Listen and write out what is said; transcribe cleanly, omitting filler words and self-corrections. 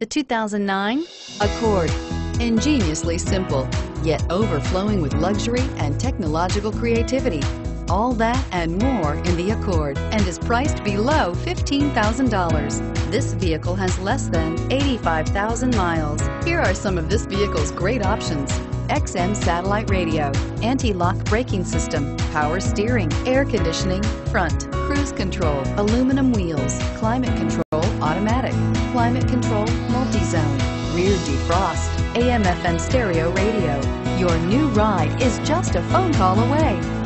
The 2009 Accord. Ingeniously simple, yet overflowing with luxury and technological creativity. All that and more in the Accord, and is priced below $15,000. This vehicle has less than 85,000 miles. Here are some of this vehicle's great options: XM satellite radio, anti-lock braking system, power steering, air conditioning, front, cruise control, aluminum wheels, climate control automatic, climate control multi-zone, rear defrost, AM/FM stereo radio. Your new ride is just a phone call away.